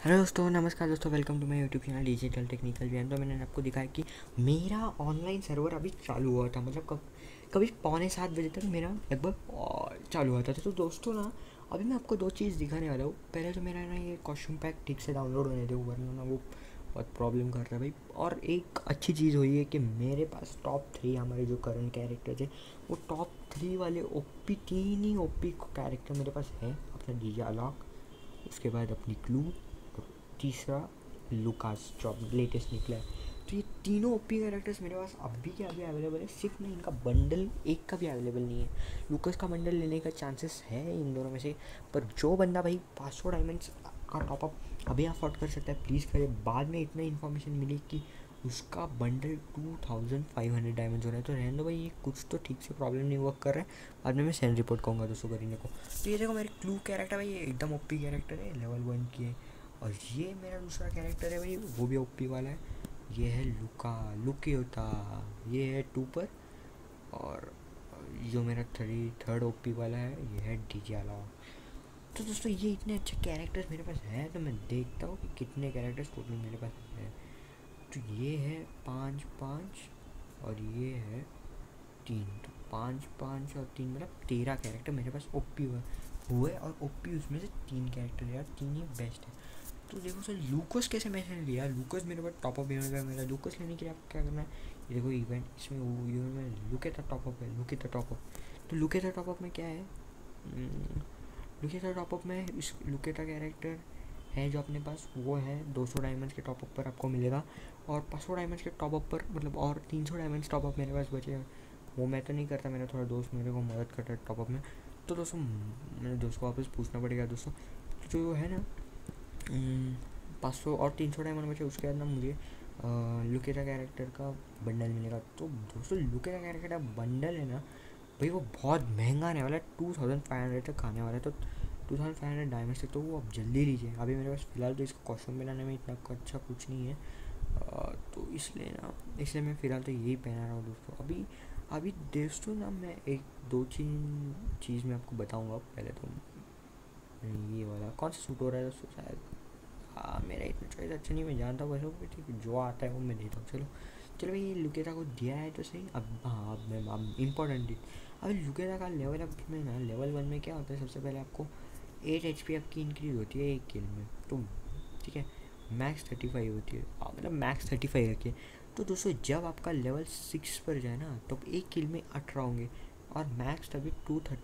Hello दोस्तों, नमस्कार दोस्तों, welcome to my YouTube channel digital technical ज्ञान। तो मैंने आपको दिखाया कि मेरा ऑनलाइन सर्वर अभी चालू हुआ था, मतलब कभी 6:45 बजे तक मेरा लगभग चालू हुआ था। तो दोस्तों ना, अभी मैं आपको दो चीज़ दिखाने वाला हूँ। पहले तो मेरा ना ये कॉस्ट्यूम पैक ठीक से डाउनलोड होने दो, वरना ना वो बहुत प्रॉब्लम कर रहा है भाई। और एक अच्छी चीज़ हुई है कि मेरे पास टॉप 3 हमारे जो करंट कैरेक्टर थे, वो टॉप 3 वाले ओपी, 3 ही ओपी कैरेक्टर मेरे पास है। अपना डीजे अलॉक, उसके बाद अपनी क्लू, और तीसरा लुकास जो अब लेटेस्ट निकला है। तो ये तीनों ओपी कैरेक्टर्स मेरे पास अभी के अभी अवेलेबल है। सिर्फ ना इनका बंडल एक का भी अवेलेबल नहीं है। लुकास का बंडल लेने का चांसेस है इन दोनों में से, पर जो बंदा भाई 500 डायमंड्स का टॉपअप अभी अफोर्ड कर सकता है, प्लीज़ करे। बाद में इतना इन्फॉर्मेशन मिली कि उसका बंडल 2500 डायमंड्स हो रहा है, तो रहने दो भाई, ये कुछ तो ठीक से प्रॉब्लम नहीं वर्क कर रहा है। बाद में मैं सेंड रिपोर्ट कहूँगा दोस्तों करीने को। तो ये देखो, मेरे क्लू कैरेक्टर भाई, ये एकदम ओपी कैरेक्टर है, लेवल 1 की है। और ये मेरा दूसरा कैरेक्टर है भाई, वो भी ओपी वाला है। ये है लुका लुकियोता, ये है 2 पर। और जो मेरा थर्ड ओपी वाला है, ये है डीजे अलावा। तो दोस्तों, ये इतने अच्छे कैरेक्टर्स मेरे पास हैं, तो मैं देखता हूँ कि कितने कैरेक्टर्स टोटल मेरे पास हैं। तो ये है 5 5, और ये है 3। तो 5 5 और 3 मतलब 13 कैरेक्टर मेरे पास ओपी हुए, और ओपी उसमें से 3 कैरेक्टर है यार, 3 ही बेस्ट है। तो देखो सर, लूकस कैसे मैंने लिया। लूकस मेरे पास टॉपअप इवेंट है। मेरा लूकस लेने के लिए आपको क्या करना है, ये देखो इवेंट, इसमें वो इवेंट में लुकेटा टॉपअप है, लुकेटा टॉपअप। तो लुकेटा टॉपअप में क्या है, लुकेटा टॉपअप में इस लुकेटा कैरेक्टर है जो अपने पास, वो है 200 डायमंड्स के टॉपअप पर आपको मिलेगा। और 500 डायमंड्स के टॉपअप पर, मतलब और 300 डायमंड्स टॉपअप मेरे पास बचे। वो मैं तो नहीं करता, मेरा थोड़ा दोस्त मेरे को मदद करता है टॉपअप में। तो दोस्तों, मेरे दोस्त को वापस पूछना पड़ेगा दोस्तों। तो जो है ना, 500 और 300 डायमंड बचे, उसके बाद ना मुझे लुकेटा कैरेक्टर का बंडल मिलेगा। तो दोस्तों, लुकेटा कैरेक्टर का बंडल है ना भाई, वो बहुत महंगा आने वाला है, 2500 तक आने वाला है। तो 2500 डायमंड तक, तो वो अब जल्दी लीजिए। अभी मेरे पास फ़िलहाल तो इसका कॉस्ट्यूम बनाने में इतना अच्छा कुछ नहीं है। तो इसलिए मैं फ़िलहाल तो यही पहना रहा हूँ दोस्तों। अभी अभी दोस्तों ना, मैं एक दो तीन चीज़ मैं आपको बताऊँगा। पहले तो ये वाला कौन सा सूट हो रहा है दोस्तों, शायद मेरा इतना चॉइस अच्छा नहीं, मैं जानता हूँ वैसे, ठीक है, जो आता है वो मैं देता हूँ। चलो चलो भाई, ये लुकेटा को दिया है तो सही। अब मैं इम्पोर्टेंट, अब लुकेटा का लेवल अप में ना, लेवल 1 में क्या होता है, सबसे पहले आपको 8 HP आपकी इंक्रीज होती है एक किल में। तो ठीक है, मैक्स 35 होती है, मतलब मैक्स 35 रखिए। तो दोस्तों, जब आपका लेवल 6 पर जाए ना, तो एक किल में 18 होंगे। और मैक्स तभी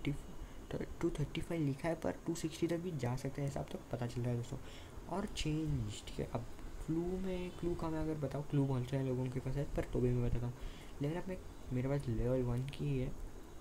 235 लिखा है, पर 260 तक भी जा सकते हैं, ऐसा आप तक पता चल रहा है दोस्तों। और चेंज, ठीक है। अब क्लू का मैं अगर बताऊँ, क्लू बहुत सारे लोगों के पास है, पर तो भी मैं बताता हूँ। लेकिन अब मेरे पास लेवल 1 की है,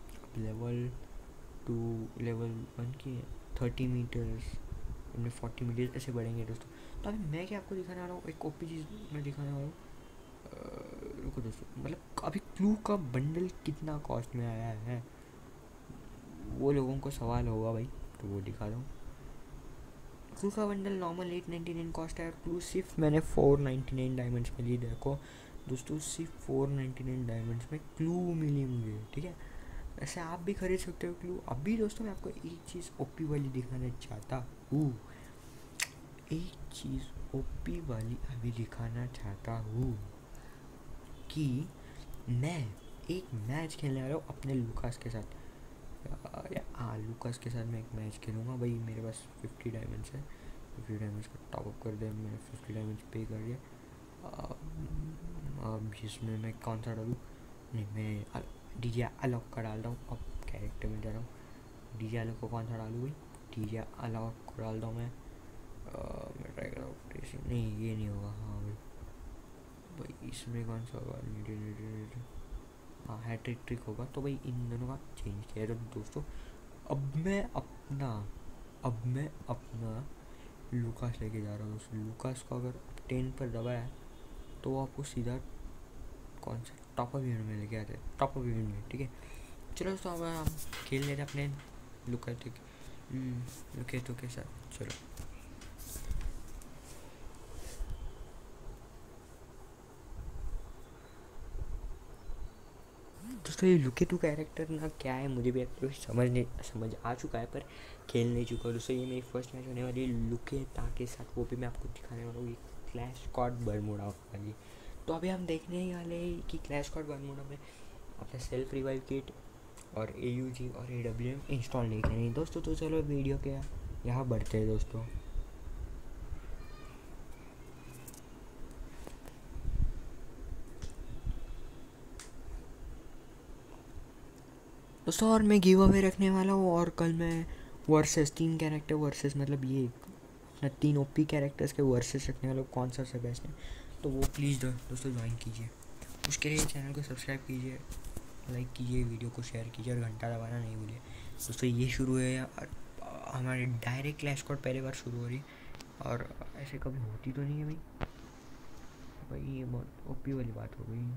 लेवल 1 की है 30 मीटर्स, इनमें 40 मीटर्स ऐसे बढ़ेंगे दोस्तों। तो अभी मैं क्या आपको दिखाने वाला हूँ, एक ओपी चीज़ मैं दिखाने वाला हूँ। रुको दोस्तों, मतलब अभी क्लू का बंडल कितना कॉस्ट में आया है, वो लोगों को सवाल होगा भाई, तो वो दिखा दूँ। क्लू का बंडल नॉर्मल 899 कॉस्ट है, और क्लू सिर्फ मैंने 499 डायमंड्स में ली। देखो दोस्तों, सिर्फ 499 डायमंड्स में क्लू मिली मुझे, ठीक है। ऐसे आप भी खरीद सकते हो क्लू। अभी दोस्तों, मैं आपको एक चीज़ ओपी वाली दिखाना चाहता हूँ, एक चीज़ ओपी वाली अभी दिखाना चाहता हूँ कि मैं एक मैच खेलने वाला हूँ अपने लुकास के साथ। हाँ, लुकास के साथ मैं एक मैच खेलूँगा भाई। मेरे पास 50 डायमंड्स है, 50 डायमंड्स का टॉपअप कर दिया मैंने, 50 डायमंड्स पे कर दिया। अब इसमें मैं कौन सा डालूँ, नहीं, मैं डीजे अलॉक का डाल रहा हूँ। अब कैरेक्टर में जा रहा हूँ, डीजे अलॉक को कौन सा डालूँ भाई, डीजे अलॉक को डालता हूँ मैं। मैं ट्राई कर रहा हूँ टेस्टिंग, नहीं ये नहीं होगा। हाँ भाई, इसमें कौन सा होगा, हाँ हैट्रिक ट्रिक होगा। तो भाई इन दोनों का चेंज किया है। तो दोस्तों, अब मैं अपना अब मैं अपना लूकास लेके जा रहा हूँ दोस्तों। लूकास को अगर 10 पर दबाया, तो वो आपको सीधा कौन सा टॉप अप इवेंट में लेके आते हैं, टॉप अप इवेंट में, ठीक है। चलो दोस्तों, अब हम खेल लेते हैं अपने लुकेटो के साथ। चलो दोस्तों ये लुके टू कैरेक्टर ना क्या है मुझे भी समझ आ चुका है, पर खेल नहीं चुका दोस्तों। ये मेरी फर्स्ट मैच होने वाली है लुके टा के साथ, वो भी मैं आपको दिखाने वाला हूँ। ये क्लैश स्क्वाड बरमूडा वाली। तो अभी हम देखने ही वाले हैं कि क्लैश स्क्वाड बरमूडा में अपना सेल्फ रिवाइव किट और AUG और AWM इंस्टॉल नहीं करेंगे दोस्तों। तो चलो वीडियो के यहाँ बढ़ते हैं दोस्तों। दोस्तों और मैं गिव अवे रखने वाला हूँ, और कल मैं वर्सेस 3 कैरेक्टर वर्सेस मतलब ये 3 OP कैरेक्टर्स के वर्सेस रखने वाला हूँ, कौन सा सबसे बेस्ट है। तो वो प्लीज़ दोस्तों ज्वाइन कीजिए। उसके लिए चैनल को सब्सक्राइब कीजिए, लाइक कीजिए, वीडियो को शेयर कीजिए और घंटा दबाना नहीं भूलिए दोस्तों। ये शुरू है हमारे डायरेक्ट क्लैश स्क्वाड पहली बार शुरू हो रही है, और ऐसे कभी होती तो नहीं है भाई ये बहुत OP वाली बात हो गई।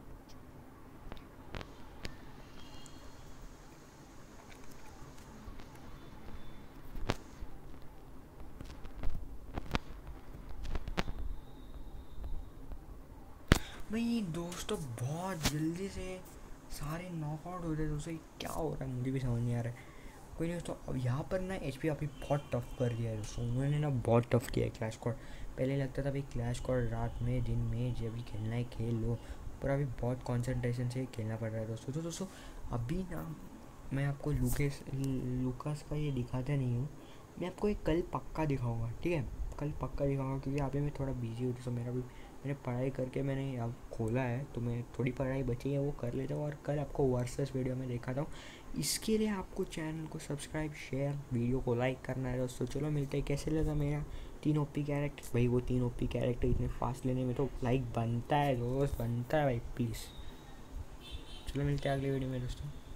भाई दोस्तों बहुत जल्दी से सारे नॉकआउट हो रहे हैं दोस्तों, क्या हो रहा है मुझे भी समझ नहीं आ रहा है। कोई नहीं दोस्तों, अब यहाँ पर ना HP अभी बहुत टफ कर दिया है दोस्तों, उन्होंने ना बहुत टफ किया है क्लैश स्क्वाड। पहले लगता था भाई क्लैश स्क्वाड रात में दिन में जब भी खेलना है खेल लो, पर अभी बहुत कॉन्सेंट्रेशन से खेलना पड़ रहा है दोस्तों। तो दोस्तों अभी ना मैं आपको लूकास का ये दिखाता नहीं हूँ, मैं आपको एक कल पक्का दिखाऊँगा, ठीक है। कल पक्का दिखाऊँगा क्योंकि अभी मैं थोड़ा बिजी हूँ दोस्तों। मैंने पढ़ाई करके मैंने अब खोला है, तो मैं थोड़ी पढ़ाई बची है वो कर लेता हूँ, और कल आपको वर्सेस वीडियो में दिखाता हूँ। इसके लिए आपको चैनल को सब्सक्राइब शेयर वीडियो को लाइक करना है दोस्तों। चलो मिलते हैं। कैसे लगा मेरा 3 OP कैरेक्टर? भाई वो 3 OP कैरेक्टर इतने फास्ट लेने में तो लाइक बनता है दोस्त, बनता है भाई प्लीज़। चलो मिलते हैं अगले वीडियो में दोस्तों।